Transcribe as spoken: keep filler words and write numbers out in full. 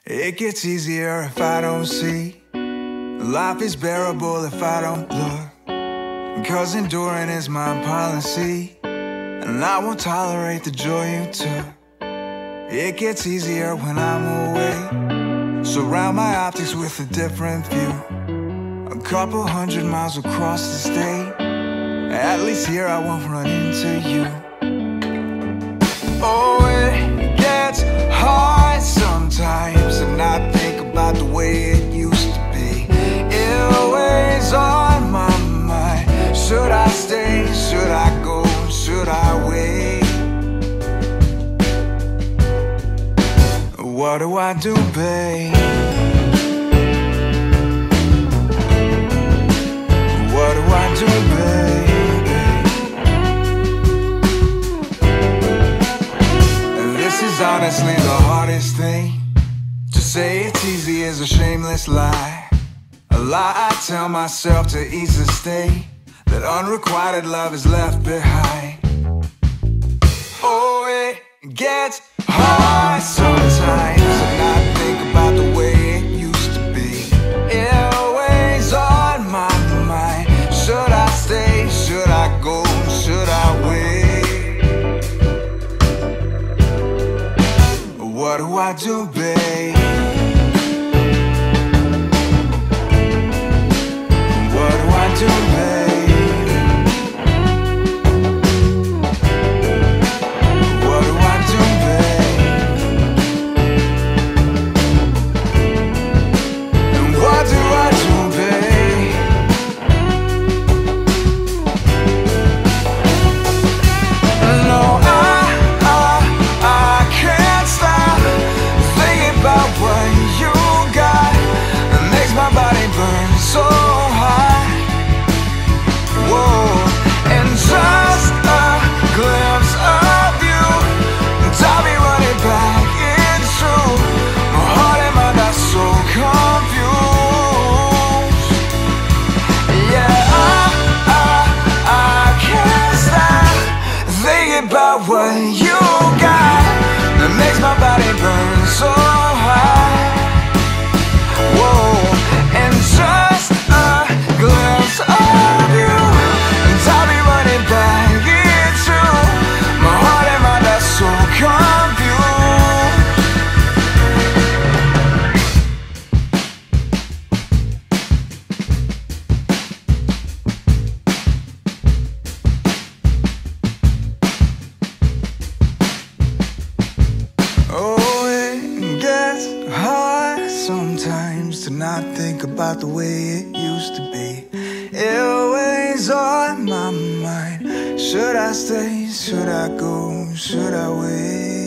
It gets easier if I don't see. Life is bearable if I don't look. Cause enduring is my policy, and I won't tolerate the joy you took. It gets easier when I'm away. Surround my optics with a different view. A couple hundred miles across the state. At least here I won't run into you. Oh, it gets hard sometimes to not think about the way it used to be. It weighs on my mind. Should I stay? Should I go? Should I wait? What do I do, babe? What do I do, babe? This is honestly the hardest thing. To say it's easy is a shameless lie. A lie I tell myself to ease the state that unrequited love is left behind. Oh, it gets hard sometimes to not think about the way it used to be. It weighs on my mind. Should I stay? Should I go? Should I wait? What do I do, babe? What do I do, babe? What do I do, babe? And what do I do, babe? No, I, I, I can't stop thinking about what you got. It makes my body burn so hot. Whoa, and just a glimpse of you, and I'll be running back. It's true, my heart and mind are so confused. Yeah, I, I, I can't stop thinking about what you got. That makes my body burn so hot. Whoa, and just a glimpse of you, and I'll be running back into my heart and mind are so confused. Oh, it gets hard sometimes to not think about the way it used to be. It weighs on my mind. Should I stay? Should I go? Should I wait?